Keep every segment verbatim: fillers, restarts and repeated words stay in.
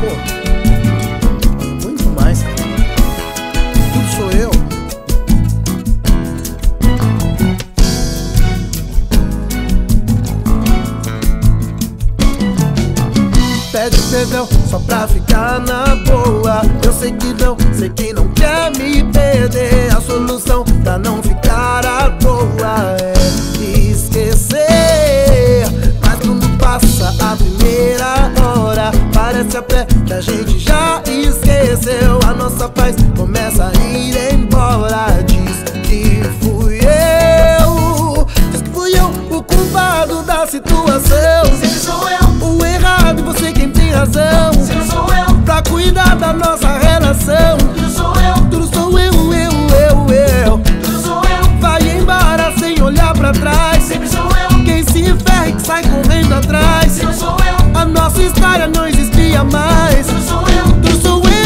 Pô, muito mais, cara. Tudo sou eu. Pede perdão só pra ficar na boa. Eu sei que não, sei que não quer me perder. A solução pra não ficar à toa é esquecer. Mas quando passa a primeira hora, parece até que a gente já esqueceu. A nossa paz começa a ir embora. Diz que fui eu, diz que fui eu o culpado da situação. Sempre sou eu o errado e você quem tem razão. Sempre sou eu pra cuidar da nossa relação. Tudo sou eu, tudo sou eu, eu, eu, eu. Tudo sou eu, vai embora sem olhar pra trás. Sempre sou eu, quem se ferra e que sai correndo atrás. Sempre sou eu, a nossa história não existia mais. Tudo sou eu, tudo sou eu.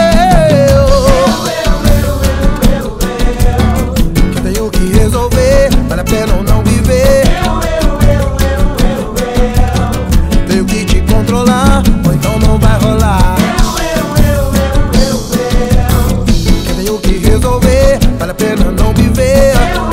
Que tenho que resolver, vale a pena ou não viver. Tenho que te controlar, ou então não vai rolar. Que tenho que resolver, vale a pena não viver.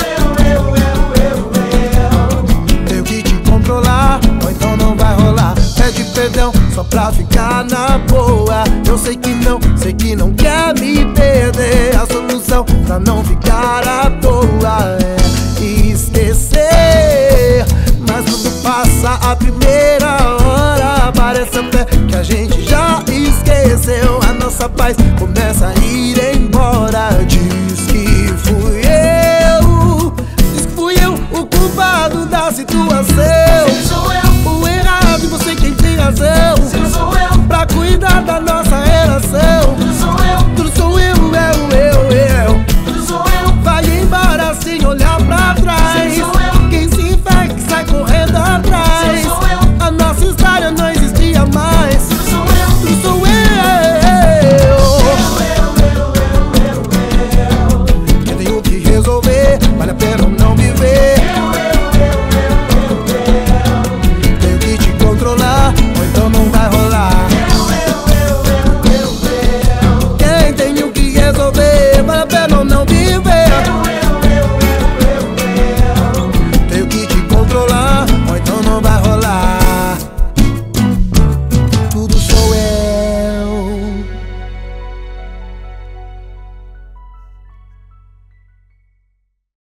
Tenho que te controlar, ou então não vai rolar. Pede perdão só pra ficar na boa. Eu sei que não, sei que não quer me perder. A solução pra não ficar à toa é esquecer. Mas quando passa a primeira hora, parece até que a gente já esqueceu. A nossa paz começa a ir embora. Diz que fui eu, diz que fui eu o culpado da situação.